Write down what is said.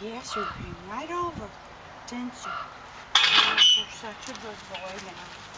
Yes, you came right over. Didn't you? Yes, you're such a good boy now.